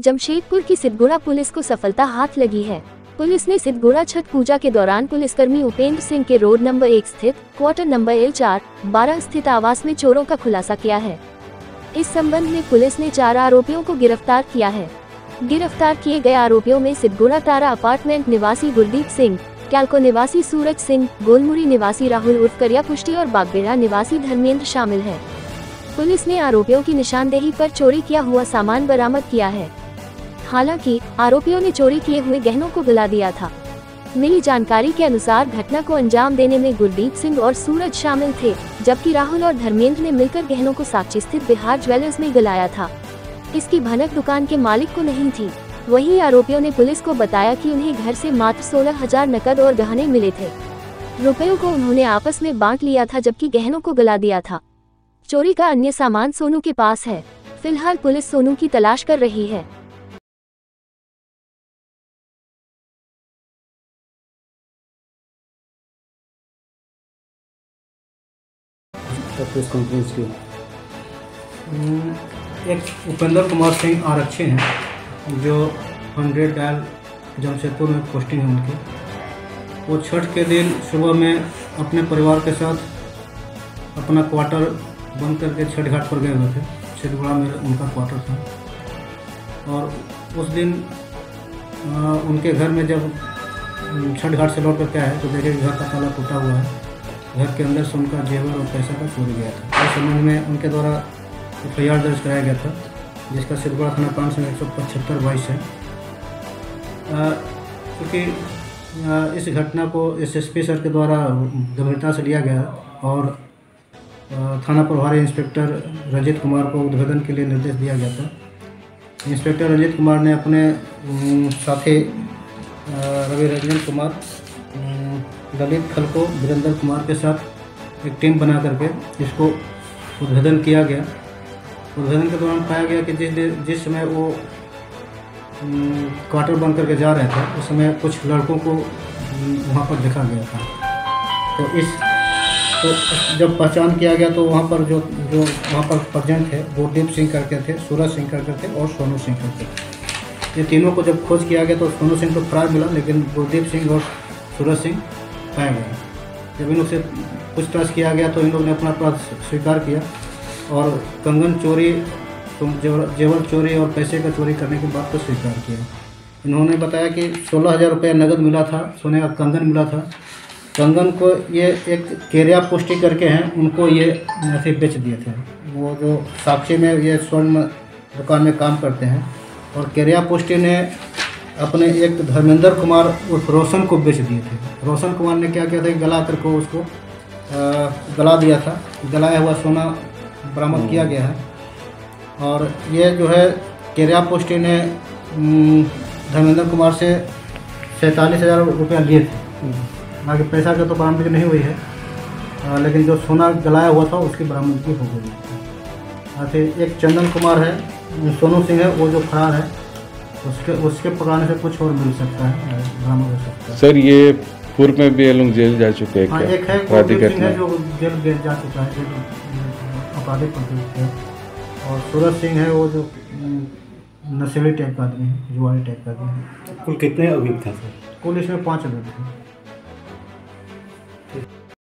जमशेदपुर की सिद्धगुड़ा पुलिस को सफलता हाथ लगी है। पुलिस ने सिद्धगुड़ा छठ पूजा के दौरान पुलिसकर्मी उपेंद्र सिंह के रोड नंबर 1 स्थित क्वार्टर नंबर L4-12 स्थित आवास में चोरों का खुलासा किया है। इस संबंध में पुलिस ने 4 आरोपियों को गिरफ्तार किया है। गिरफ्तार किए गए आरोपियों में सिद्धगुड़ा तारा अपार्टमेंट निवासी गुरदीप सिंह, कैलको निवासी सूरज सिंह, गोलमुरी निवासी राहुल उर्फ करिया पुष्टि और बागबेड़ा निवासी धर्मेंद्र शामिल है। पुलिस ने आरोपियों की निशानदेही पर चोरी किया हुआ सामान बरामद किया है। हालांकि आरोपियों ने चोरी किए हुए गहनों को गला दिया था। मिली जानकारी के अनुसार घटना को अंजाम देने में गुरदीप सिंह और सूरज शामिल थे, जबकि राहुल और धर्मेंद्र ने मिलकर गहनों को साक्षी स्थित बिहार ज्वेलर्स में गलाया था। इसकी भनक दुकान के मालिक को नहीं थी। वहीं आरोपियों ने पुलिस को बताया कि उन्हें घर से मात्र 16,000 नकद और गहने मिले थे। रुपयों को उन्होंने आपस में बांट लिया था, जबकि गहनों को गला दिया था। चोरी का अन्य सामान सोनू के पास है। फिलहाल पुलिस सोनू की तलाश कर रही है। प्रेस कॉन्फ्रेंस की एक उपेंद्र कुमार सिंह आरक्षी हैं जो 100 डायल जमशेदपुर में पोस्टिंग है उनकी। वो छठ के दिन सुबह में अपने परिवार के साथ अपना क्वार्टर बंद करके छठ घाट पर गए हुए थे। सिद्धगुड़ा में उनका क्वार्टर था और उस दिन उनके घर में जब छठ घाट से लौट कर आए तो देखे घर का ताला टूटा हुआ है। घर के अंदर से उनका जेवर और पैसा का चोरी गया था। इस संबंध में उनके द्वारा FIR दर्ज कराया गया था, जिसका सिद्धगुड़ा थाना प्रांत संख्या 175/22 है। क्योंकि इस घटना को SSP सर के द्वारा गंभीरता से लिया गया और थाना प्रभारी इंस्पेक्टर रंजीत कुमार को उद्भेदन के लिए निर्देश दिया गया था। इंस्पेक्टर रंजीत कुमार ने अपने साथी रवि रंजन कुमार, ललित खलको, वीरेंद्र कुमार के साथ एक टीम बना करके इसको उद्भेदन किया गया। उद्भेदन के दौरान पाया गया कि जिस समय वो क्वार्टर बंद करके जा रहे थे उस समय कुछ लड़कों को वहाँ पर देखा गया था। तो जब पहचान किया गया तो वहाँ पर जो वहाँ पर प्रेजेंट थे गुरदीप सिंह करके थे, सूरज सिंह करके थे और सोनू सिंह करके थे। ये तीनों को जब खोज किया गया तो सोनू सिंह को फरार मिला, लेकिन गुरदीप सिंह और सूरज सिंह पाया गया। जब इन लोग से पूछताछ किया गया तो इन लोग ने अपना अपराध स्वीकार किया और कंगन चोरी, जेवर चोरी और पैसे का चोरी करने की बात को स्वीकार किया। इन्होंने बताया कि 16,000 रुपया नकद मिला था, सोने का कंगन मिला था। कंगन को ये एक केरिया पुष्टि करके हैं, उनको ये ऐसे बेच दिए थे। वो जो साक्षी में ये स्वर्ण दुकान में काम करते हैं और केरिया पुष्टि ने अपने एक धर्मेंद्र कुमार उर्फ रोशन को बेच दिए थे। रोशन कुमार ने क्या किया था, गला करके उसको गला दिया था। गलाया हुआ सोना बरामद किया गया है और ये जो है केरिया पोस्टी ने धर्मेंद्र कुमार से 47,000 रुपया लिए थे। बाकी पैसा का तो बरामदगी नहीं हुई है, लेकिन जो सोना गलाया हुआ था उसकी बरामदगी हो गई। फिर एक चंदन कुमार है, सोनू सिंह है, वो जो फरार है उसके पकड़ाने से कुछ और मिल सकता है, बरामद हो सकता है। सर ये पूर्व में भी ये लोग जेल जा चुके हैं? हाँ, एक है गुरदीप सिंह है जो जेल जा चुका है, आपराधिक प्रवृत्ति है। और सूरज सिंह है वो जो नशेड़ी टाइप का आदमी है, जुआरी टाइप का आदमी है। कुल कितने अभियुक्त हैं सर? कुल इसमें 5 अभियुक्त हैं।